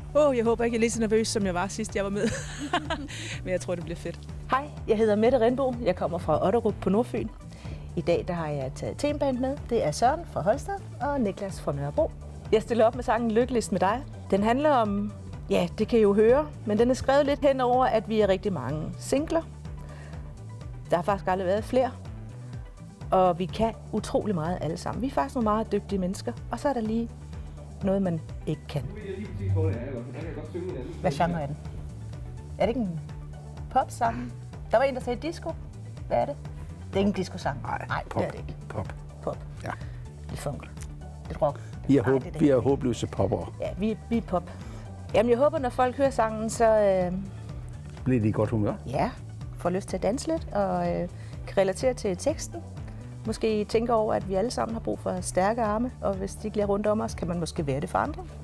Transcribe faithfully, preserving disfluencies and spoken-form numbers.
Åh, oh, jeg håber ikke, jeg er lige så nervøs, som jeg var sidst, jeg var med. Men jeg tror, det bliver fedt. Hej, jeg hedder Mette Rindbo. Jeg kommer fra Otterup på Nordfyn. I dag der har jeg taget teamband med. Det er Søren fra Holsted og Niklas fra Nørrebro. Jeg stiller op med sangen Lykkeligst med dig. Den handler om, ja, det kan I jo høre, men den er skrevet lidt hen over, at vi er rigtig mange singler. Der har faktisk aldrig været flere. Og vi kan utrolig meget alle sammen. Vi er faktisk nogle meget dygtige mennesker. Og så er der lige noget, man ikke kan. Hvad genre er den? Er det ikke en popsang? Der var en, der sagde disco. Hvad er det? Det er ikke en disco-sang. Nej, Nej, pop. det er det ikke. Pop. Pop. Ja. Lidt funk. Lidt rock. Vi er, Nej, håb, det er vi er det. håbløse poppere. Ja, vi, vi er pop. Jamen, jeg håber, når folk hører sangen, så øh, Bliver de i godt humør? ja, får lyst til at danse lidt og øh, kan relatere til teksten. Måske tænker over, at vi alle sammen har brug for stærke arme, og hvis de ikke bliver rundt om os, kan man måske være det for andre.